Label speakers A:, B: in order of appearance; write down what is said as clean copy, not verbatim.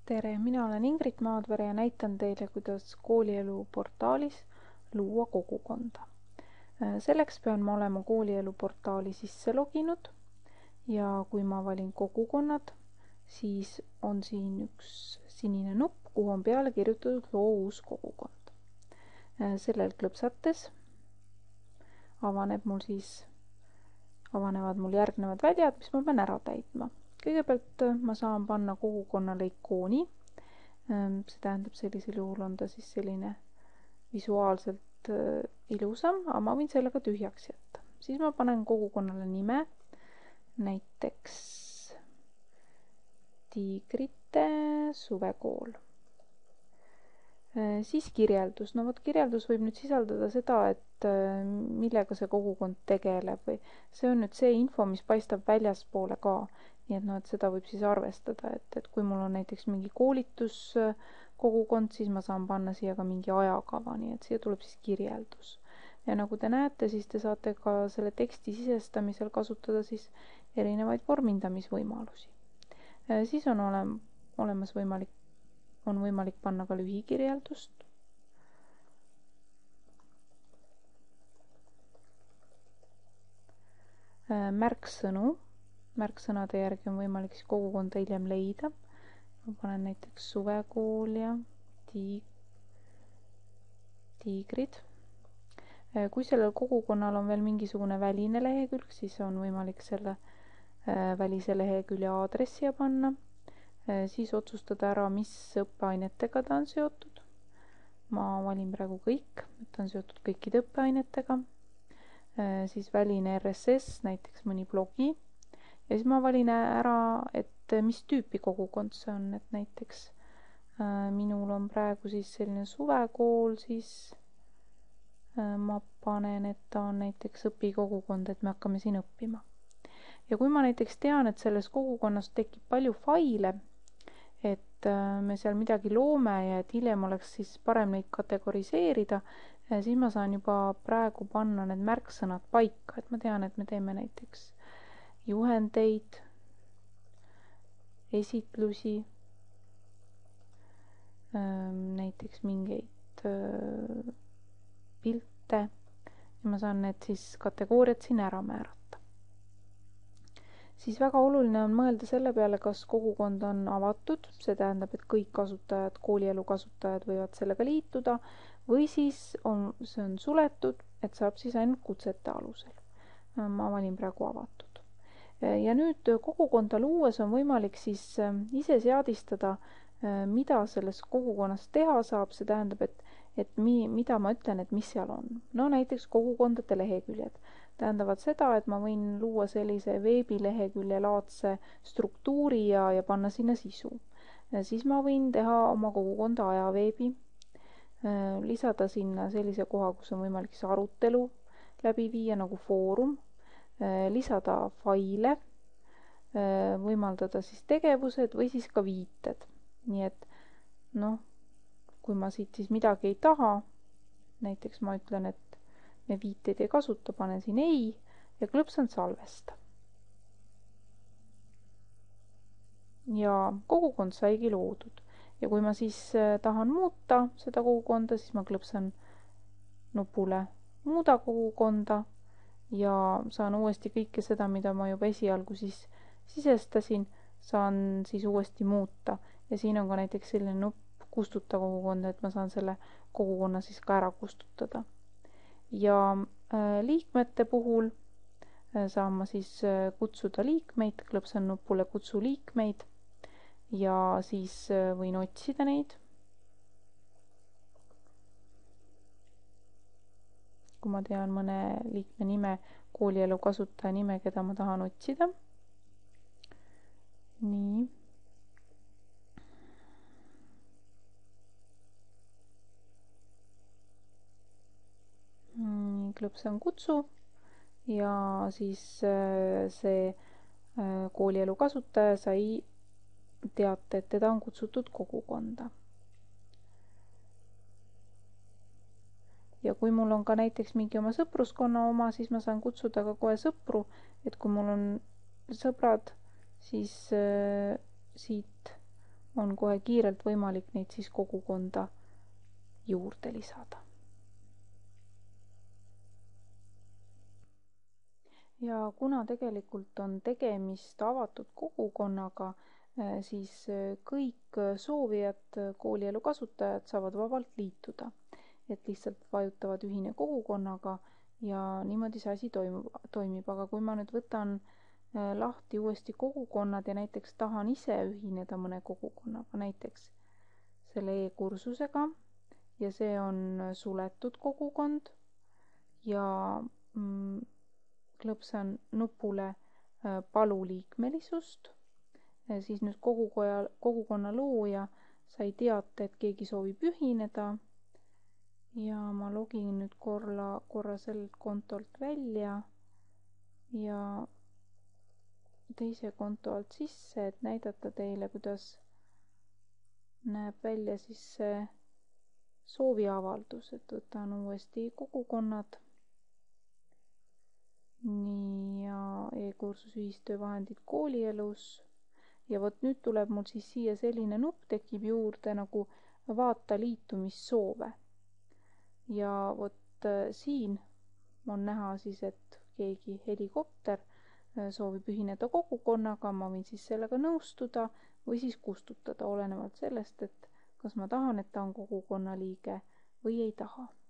A: Tere, mina olen Ingrid Maadvere ja näitan teile, kuidas koolielu portaalis luua kogukonda. Selleks pean ma olema koolielu portaali sisse loginud ja kui ma valin kogukonnad, siis on siin üks sinine nupp, kuhu on peale kirjutatud loo uus kogukond. Sellel klõpsates avanevad mul järgnevad väljad, mis ma pean ära täitma. Kõigepealt ma saan panna kogukonnale ikooni. See tähendab, sellisel juhul on ta siis selline visuaalselt ilusam, aga ma võin selle ka tühjaks jätta. Siis ma panen kogukonnale nime, näiteks Tiigrite suvekool. Siis kirjeldus. No kirjeldus võib nüüd sisaldada seda, et millega see kogukond tegeleb või see on nüüd see info, mis paistab väljaspoole ka. Nii et seda võib siis arvestada, et kui mul on näiteks mingi koolituskogukond, siis ma saan panna siia ka mingi ajakava, nii et siia tuleb siis kirjeldus. Ja nagu te näete, siis te saate ka selle teksti sisestamisel kasutada siis erinevaid vormindamisvõimalusi. Siis on võimalik panna ka lühikirjeldust. Märksõnu. Märksõnade järgi on võimalik siis kogukonda hiljem leida. Ma panen näiteks suvekool ja tiigrid. Kui sellel kogukonnal on veel mingisugune väline lehekülg, siis on võimalik selle välise lehekülje aadressi panna. Siis otsustada ära, mis õppeainetega ta on seotud. Ma valin praegu kõik, et ta on seotud kõikide õppeainetega. Siis väline RSS, näiteks mõni blogi. Ja siis ma valin ära, et mis tüüpi kogukond see on, et näiteks minul on praegu siis selline suvekool, siis ma panen, et ta on näiteks õpikogukond, et me hakkame siin õppima. Ja kui ma näiteks tean, et selles kogukonnas tekib palju faile, et me seal midagi loome ja et hiljem oleks siis parem neid kategoriseerida, siis ma saan juba praegu panna need märksõnad paika, et ma tean, et me teeme näiteks juhendeid, esitlusi, näiteks mingeid pilte ja ma saan need siis kategooriad siin ära määrata. Siis väga oluline on mõelda selle peale, kas kogukond on avatud, see tähendab, et kõik kasutajad, koolielu kasutajad võivad sellega liituda või siis see on suletud, et saab siis ainult kutsete alusel. Ma valin praegu avatud. Ja nüüd kogukonda luues on võimalik siis ise seadistada, mida selles kogukonnas teha saab, see tähendab, et mida ma ütlen, et mis seal on. No näiteks kogukondade leheküljed tähendavad seda, et ma võin luua sellise veebilehekülje laadse struktuuri ja panna sinna sisu. Siis ma võin teha oma kogukonda ajaveebi, lisada sinna sellise koha, kus on võimalik siis arutelu läbi viia nagu foorum, lisada faile, võimaldada siis tegevused või siis ka viited. Nii et kui ma siit siis midagi ei taha, näiteks ma ütlen, et me viiteid ei kasuta, panen siin ei ja klõpsan salvesta. Ja kogukond saigi loodud. Ja kui ma siis tahan muuta seda kogukonda, siis ma klõpsan nupule muuda kogukonda ja saan uuesti kõike seda, mida ma juba esialgu siis sisestasin, saan siis uuesti muuta. Ja siin on ka näiteks selline nupp kustuta kogukond, et ma saan selle kogukonna siis ka ära kustutada. Ja liikmete puhul saan ma siis kutsuda liikmeid, klõpsan nupule kutsu liikmeid ja siis võin otsida neid. Kui ma tean mõne liikme nime, koolielu kasutaja nime, keda ma tahan otsida. Nii. Klõpsan kutsu ja siis see koolielu kasutaja sai teate, et teda on kutsutud kogukonda. Ja kui mul on ka näiteks mingi oma sõpruskonna oma, siis ma saan kutsuda ka kohe sõpru, et kui mul on sõbrad, siis siit on kohe kiirelt võimalik neid siis kogukonda juurde lisada. Ja kuna tegelikult on tegemist avatud kogukonnaga, siis kõik soovijad, koolielu kasutajad saavad vabalt liituda. Et lihtsalt vajutavad ühine kogukonnaga ja niimoodi see asi toimib. Aga kui ma nüüd võtan lahti uuesti kogukonnad ja näiteks tahan ise ühineda mõne kogukonnaga, näiteks selle e-kursusega, ja see on suletud kogukond ja klõpsan nupule palu liikmelisust, siis nüüd kogukonna looja sai teate, et keegi soovib ühineda ja ma login nüüd korra sellelt kontolt välja ja teise konto alt sisse, et näidata teile, kuidas näeb välja siis see sooviavaldus, et võtan uuesti kogukonnad. Nii, ja e-kursus ühistöövahendid koolielus ja vot nüüd tuleb mul siis siia selline nupp tekib juurde nagu vaata liitumissoove. Ja vot siin on näha siis, et keegi helikopter soovib ühineda kogukonnaga, ma võin siis sellega nõustuda või siis kustutada, olenevalt sellest, et kas ma tahan, et ta on kogukonna liige või ei taha.